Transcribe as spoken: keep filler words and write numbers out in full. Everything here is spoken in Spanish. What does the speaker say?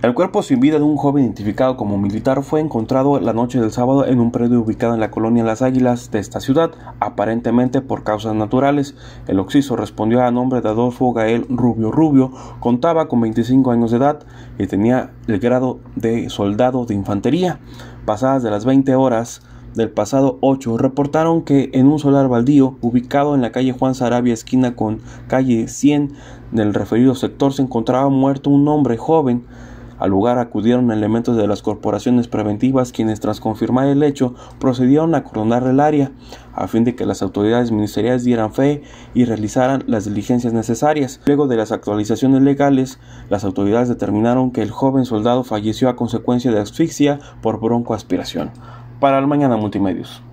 El cuerpo sin vida de un joven identificado como militar fue encontrado la noche del sábado en un predio ubicado en la colonia Las Águilas de esta ciudad, aparentemente por causas naturales. El occiso respondió a nombre de Adolfo Gael Rubio Rubio, contaba con veinticinco años de edad y tenía el grado de soldado de infantería. Pasadas de las veinte horas del pasado ocho, reportaron que en un solar baldío ubicado en la calle Juan Sarabia, esquina con calle cien del referido sector, se encontraba muerto un hombre joven. Al lugar acudieron elementos de las corporaciones preventivas, quienes tras confirmar el hecho procedieron a acordonar el área a fin de que las autoridades ministeriales dieran fe y realizaran las diligencias necesarias. Luego de las actualizaciones legales, las autoridades determinaron que el joven soldado falleció a consecuencia de asfixia por broncoaspiración. Para el Mañana Multimedios.